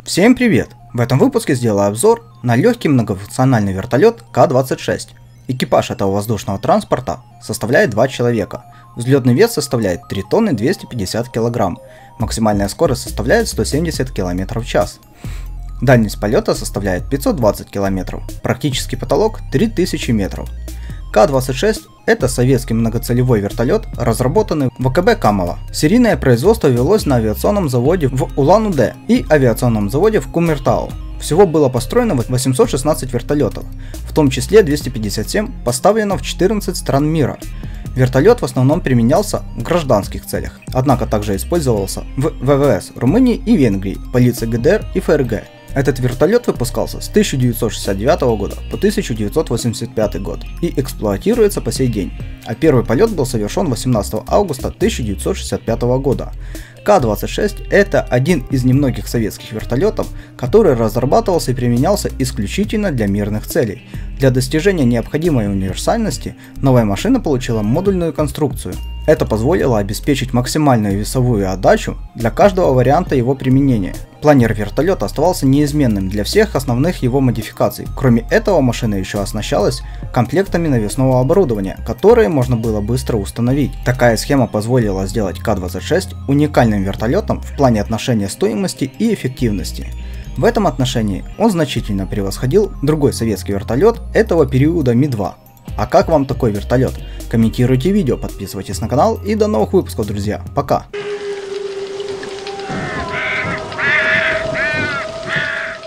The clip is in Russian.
Всем привет! В этом выпуске сделаю обзор на легкий многофункциональный вертолет К-26. Экипаж этого воздушного транспорта составляет 2 человека. Взлетный вес составляет 3 тонны 250 кг. Максимальная скорость составляет 170 км в час. Дальность полета составляет 520 км. Практический потолок 3000 метров. К-26 – это советский многоцелевой вертолет, разработанный в ВКБ Камова. Серийное производство велось на авиационном заводе в Улан-Удэ и авиационном заводе в Кумертау. Всего было построено 816 вертолетов, в том числе 257 поставлено в 14 стран мира. Вертолет в основном применялся в гражданских целях, однако также использовался в ВВС Румынии и Венгрии, полиции ГДР и ФРГ. Этот вертолет выпускался с 1969 года по 1985 год и эксплуатируется по сей день, а первый полет был совершен 18 августа 1965 года. К-26 – это один из немногих советских вертолетов, который разрабатывался и применялся исключительно для мирных целей. Для достижения необходимой универсальности новая машина получила модульную конструкцию. Это позволило обеспечить максимальную весовую отдачу для каждого варианта его применения. Планер вертолета оставался неизменным для всех основных его модификаций. Кроме этого, машина еще оснащалась комплектами навесного оборудования, которые можно было быстро установить. Такая схема позволила сделать К-26 уникальным вертолетом в плане отношения стоимости и эффективности. В этом отношении он значительно превосходил другой советский вертолет этого периода Ми-2. А как вам такой вертолет? Комментируйте видео, подписывайтесь на канал и до новых выпусков, друзья. Пока!